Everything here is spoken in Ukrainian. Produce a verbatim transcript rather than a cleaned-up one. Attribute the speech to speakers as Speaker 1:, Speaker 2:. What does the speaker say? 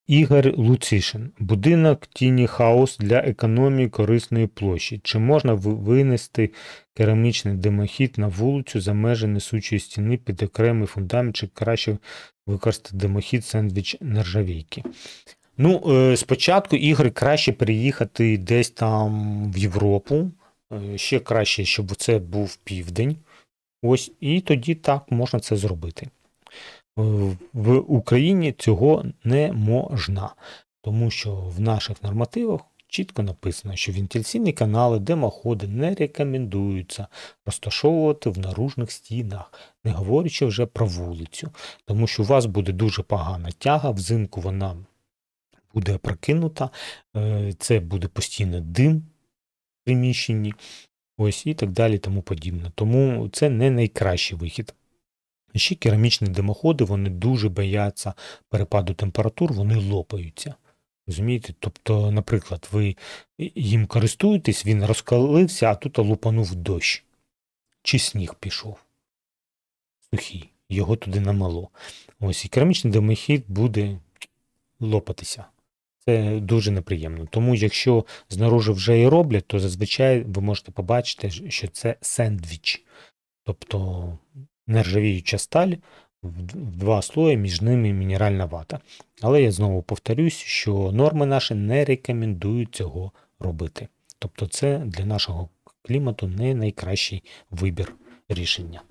Speaker 1: Ігор Луцишин. Будинок тіні хаус для економії корисної площі. Чи можна винести керамічний димохід на вулицю за межі несучої стіни під окремий фундамент, чи краще використати димохід сендвіч нержавійки? Ну, спочатку, Ігор, краще переїхати десь там в Європу. Ще краще, щоб це був південь. Ось, і тоді так можна це зробити. В Україні цього не можна, тому що в наших нормативах чітко написано, що вентиляційні канали, димоходи не рекомендуються розташовувати в наружних стінах, не говорячи вже про вулицю, тому що у вас буде дуже погана тяга, взимку вона буде опрокинута, це буде постійно дим в приміщенні, ось і так далі, тому подібне. Тому це не найкращий вихід. Ще керамічні димоходи, вони дуже бояться перепаду температур, вони лопаються. Розумієте? Тобто, наприклад, ви їм користуєтесь, він розкалився, а тут лупанув дощ. Чи сніг пішов. Сухий. Його туди намело. Ось, і керамічний димохід буде лопатися. Це дуже неприємно. Тому, якщо знаружи вже і роблять, то зазвичай ви можете побачити, що це сендвіч. Тобто нержавіюча сталь в два слої, між ними мінеральна вата. Але я знову повторюсь, що норми наші не рекомендують цього робити. Тобто це для нашого клімату не найкращий вибір рішення.